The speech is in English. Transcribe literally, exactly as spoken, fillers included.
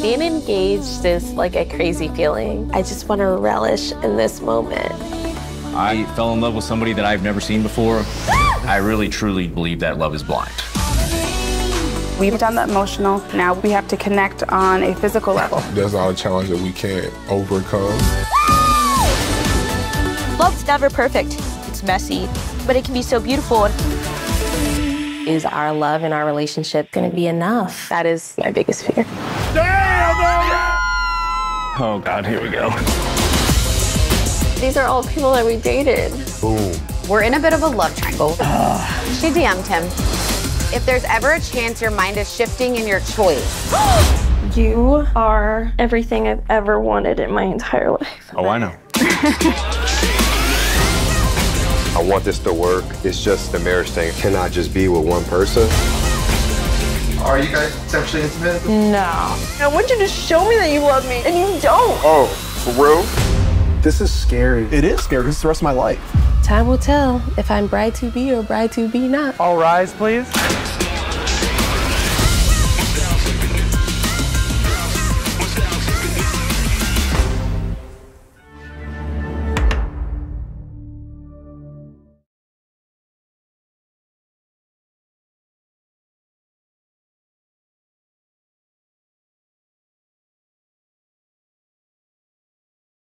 Being engaged is like a crazy feeling. I just want to relish in this moment. I fell in love with somebody that I've never seen before. I really, truly believe that love is blind. We've done the emotional. Now we have to connect on a physical level. There's a lot of challenges that we can't overcome. Love's never perfect. It's messy, but it can be so beautiful. Is our love and our relationship going to be enough? That is my biggest fear. Oh, God, here we go. These are all people that we dated. Boom. We're in a bit of a love triangle. She D M'd him. If there's ever a chance your mind is shifting in your choice. You are everything I've ever wanted in my entire life. Oh, I know. I want this to work. It's just the marriage thing cannot just be with one person. Are you guys sexually intimate? No. I want you to show me that you love me, and you don't. Oh, for real? This is scary. It is scary because it's the rest of my life. Time will tell if I'm bride to be or bride to be not. All rise, please.